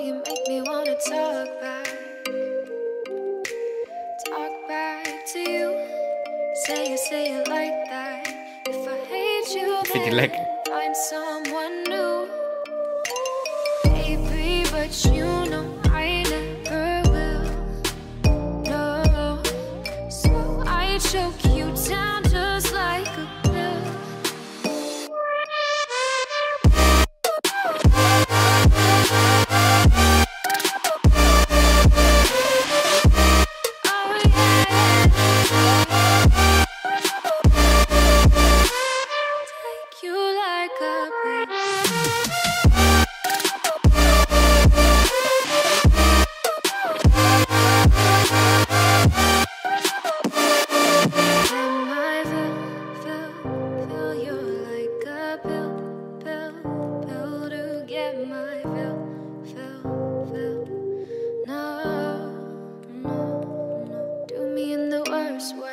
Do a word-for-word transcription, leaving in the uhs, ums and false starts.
you make me wanna talk back. Talk back to you. Say you, say it like that. If I hate you, Vind je lekker? find someone new. Baby, but you know I never will. No, so I choke you down just like a pill. Oh yeah. Take you like a pill. Worst way.